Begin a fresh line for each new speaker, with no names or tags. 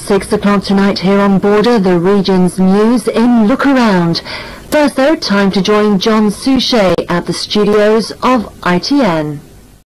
6 o'clock tonight here on Border, the region's news in Look Around. First though, time to join John Suchet at the studios of ITN.